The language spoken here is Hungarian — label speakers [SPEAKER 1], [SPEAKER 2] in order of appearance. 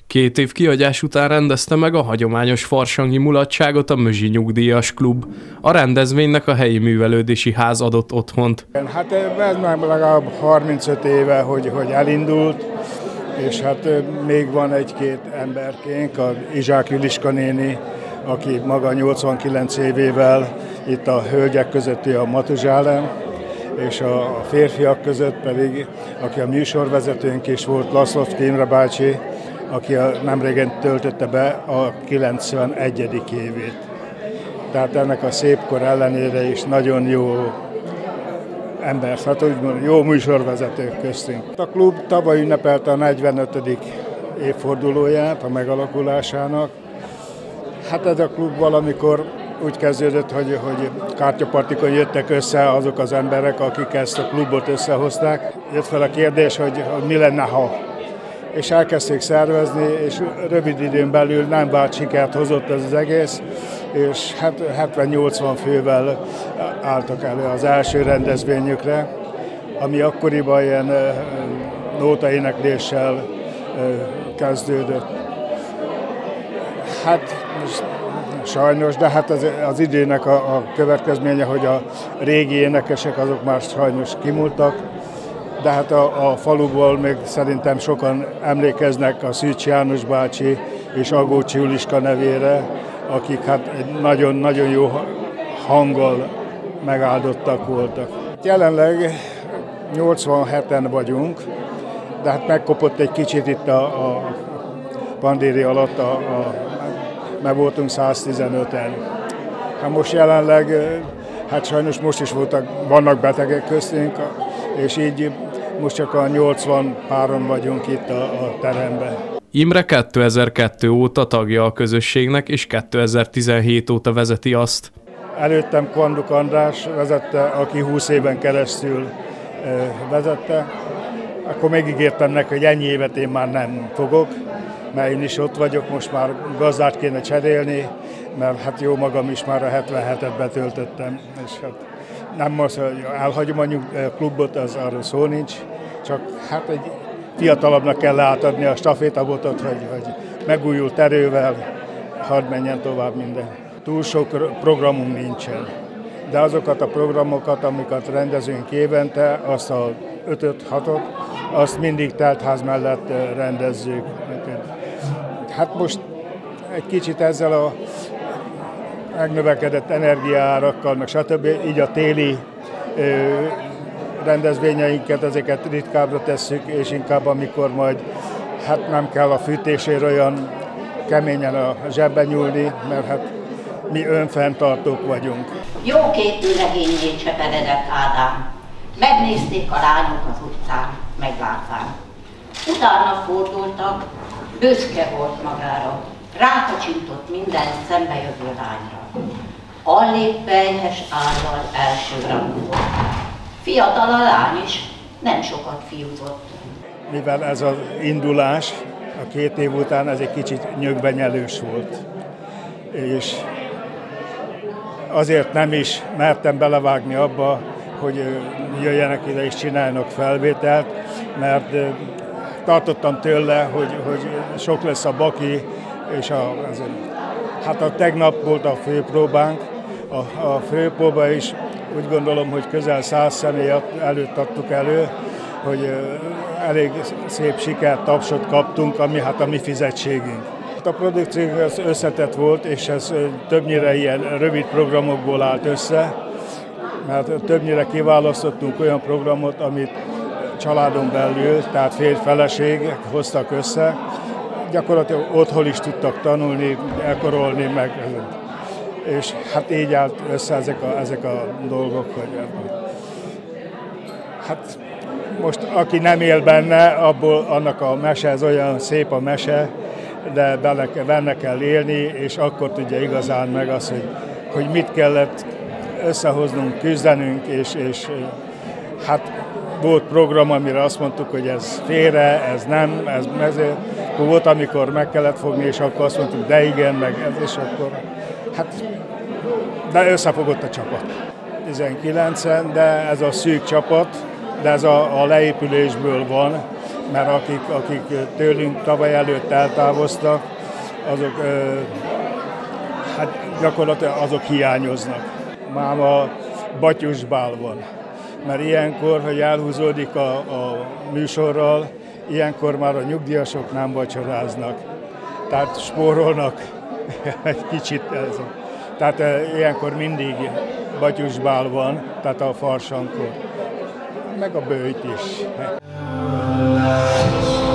[SPEAKER 1] 2 év kihagyás után rendezte meg a hagyományos farsangi mulatságot a Mözsi Nyugdíjas Klub. A rendezvénynek a helyi művelődési ház adott otthont.
[SPEAKER 2] Hát ez már legalább 35 éve, hogy elindult, és hát még van egy-két emberkénk, a Izsák Juliska néni, aki maga 89 évével itt a hölgyek közötti a Matuzsálem, és a férfiak között pedig, aki a műsorvezetőnk is volt, Laszlovszky Imre bácsi, aki nemrégen töltötte be a 91. évét. Tehát ennek a szép kor ellenére is nagyon jó ember, hát úgy mondom, jó műsorvezetők köztünk. A klub tavaly ünnepelte a 45. évfordulóját a megalakulásának. Hát ez a klub valamikor úgy kezdődött, hogy kártyapartikon jöttek össze azok az emberek, akik ezt a klubot összehozták. Jött fel a kérdés, hogy mi lenne, ha. És elkezdték szervezni, és rövid időn belül nem várt sikert hozott ez az egész, és 70-80 fővel álltak elő az első rendezvényükre, ami akkoriban ilyen nótaénekléssel kezdődött. Hát sajnos, de hát az időnek a következménye, hogy a régi énekesek azok már sajnos kimúltak, de hát a faluból még szerintem sokan emlékeznek a Szűcs János bácsi és Agócsi Juliska nevére, akik hát egy nagyon-nagyon jó hanggal megáldottak voltak. Jelenleg 87-en vagyunk, de hát megkopott egy kicsit itt a pandémia alatt, mert voltunk 115-en. Hát most jelenleg, hát sajnos most is vannak betegek köztünk, és így most csak a 80 páron vagyunk itt a teremben.
[SPEAKER 1] Imre 2002 óta tagja a közösségnek, és 2017 óta vezeti azt.
[SPEAKER 2] Előttem Kvanduk András vezette, aki 20 éven keresztül vezette. Akkor megígértem neki, hogy ennyi évet én már nem fogok, mert én is ott vagyok, most már gazdát kéne cserélni, mert hát jó magam is már a 77-et betöltöttem, és hát nem most, hogy elhagyom a klubot, az arról szó nincs, csak hát egy fiatalabbnak kell átadni a stafétabotot, hogy megújult erővel, hadd menjen tovább minden. Túl sok programunk nincsen, de azokat a programokat, amiket rendezünk évente, azt a 5-6-ot, azt mindig teltház mellett rendezzük. Hát most egy kicsit ezzel a megnövekedett energiaárakkal, meg stb. Így a téli rendezvényeinket, ezeket ritkábbra tesszük, és inkább amikor majd hát nem kell a fűtésére olyan keményen a zsebben nyúlni, mert hát mi önfenntartók vagyunk.
[SPEAKER 3] Jó képű legényét cseperedett Ádám. Megnézték a lányok az utcán, meglátván. Utána fordultak, büszke volt magára. Rákacsintott minden szembejövő lányra. Allébb pelyhes állal elsőrangú volt. Fiatal a lány is, nem sokat fiúzott.
[SPEAKER 2] Mivel ez az indulás a 2 év után, ez egy kicsit nyögvenyelős volt. És azért nem is mertem belevágni abba, hogy jöjjenek ide és csináljanak felvételt, mert tartottam tőle, hogy sok lesz a baki, és hát a tegnap volt a főpróbánk. A főpróba is úgy gondolom, hogy közel 100 személy előtt adtuk elő, hogy elég szép sikert, tapsot kaptunk, ami hát a mi fizetségünk. A produkció összetett volt, és ez többnyire ilyen rövid programokból állt össze, mert többnyire kiválasztottunk olyan programot, amit családon belül, tehát férj-feleség hoztak össze. Gyakorlatilag otthon is tudtak tanulni, elkorolni meg. És hát így állt össze ezek a dolgok, hogy hát most aki nem él benne, abból annak a mese, ez olyan szép a mese, de benne kell élni, és akkor tudja igazán meg az, hogy mit kellett összehoznunk, küzdenünk, és hát volt program, amire azt mondtuk, hogy ez félre, ez nem, ez mező. Akkor volt, amikor meg kellett fogni, és akkor azt mondtuk, de igen, meg ez, és akkor hát, de összefogott a csapat. 19-en, de ez a szűk csapat, de ez a leépülésből van, mert akik tőlünk tavaly előtt eltávoztak, azok hát gyakorlatilag azok hiányoznak. Máma batyusbál van, mert ilyenkor, hogy elhúzódik a műsorral, ilyenkor már a nyugdíjasok nem vacsoráznak, tehát spórolnak egy kicsit. Tehát ilyenkor mindig batyusbál van, tehát a farsangkor, meg a böjt is.